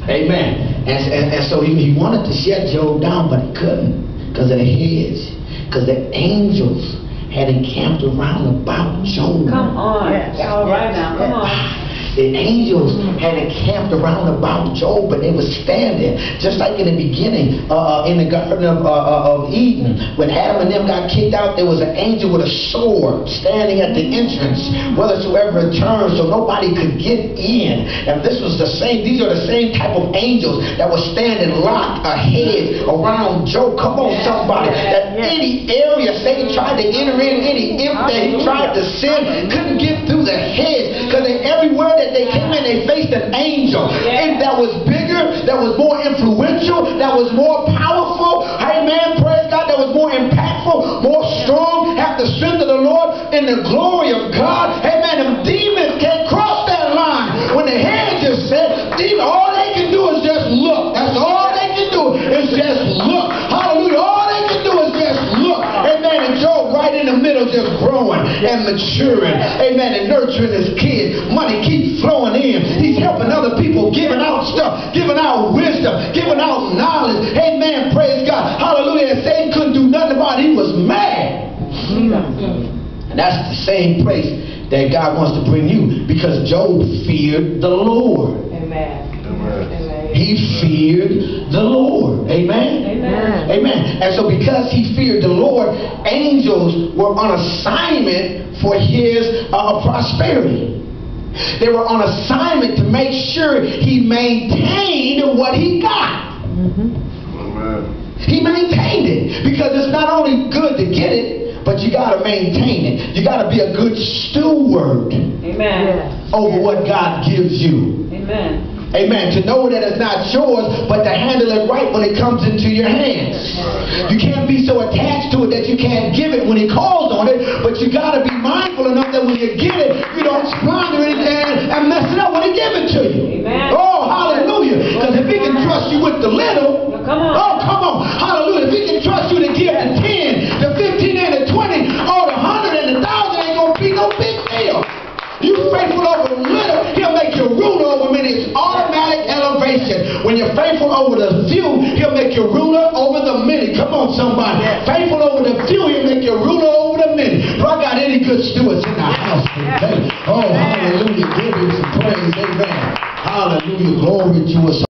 Amen. And so he wanted to shut Job down, but he couldn't because of the hedge. Because the angels had encamped around about Job. Come on. Yes. All right now. Come on. The angels had encamped around about Job, but they were standing just like in the beginning in the Garden of Eden. When Adam and them got kicked out, there was an angel with a sword standing at the entrance, whithersoever it turned, so nobody could get in. And this was the same. These are the same type of angels that were standing locked ahead around Job. Come on, somebody. That any area Satan tried to enter in, any imp that he tried to send, couldn't get through the hedge, because everywhere that they came in, they faced an angel. And that was bigger, that was more influential, that was more powerful. Amen. Praise God. That was more impactful, more strong, have the strength of the Lord and the glory of God. Amen. Them demons can't cross that line. When the hand just said, demon, all they can do is just look. That's all they can do is just look. Hallelujah. All they can do is just look. Amen. And Job right in the middle just growing and maturing. Amen. And nurturing his kids. Money keeps flowing in. He's helping other people, giving out stuff, giving out wisdom, giving out knowledge. Amen. Praise God. Hallelujah. And Satan couldn't do nothing about it. He was mad. And that's the same place that God wants to bring you, because Job feared the Lord. Amen. He feared the Lord. Amen? Amen. Amen. And so because he feared the Lord, angels were on assignment for his prosperity. They were on assignment to make sure he maintained what he got. He maintained it, because it's not only good to get it, but you got to maintain it. You got to be a good steward over what God gives you. Amen. Amen. To know that it's not yours, but to handle it right when it comes into your hands. You can't be so attached to it that you can't give it when he calls on it, but you got to be mindful enough that when you get it, you don't squander it and mess it up when he gives it to you. Amen. Oh, hallelujah. Because if he can trust you with the little, oh, come on. Hallelujah. If he can trust you to give the 10, the 15, and the 20, or the 100 and the 1,000, ain't going to be no big deal. You faithful over little, he'll make you ruler over many. It's automatic elevation. When you're faithful over the few, he'll make you ruler over the many. Come on, somebody. Faithful over the few, he'll make you ruler over the many. Do I got any good stewards in the house today? Oh, hallelujah. Give him some praise. Amen. Hallelujah. Glory to us.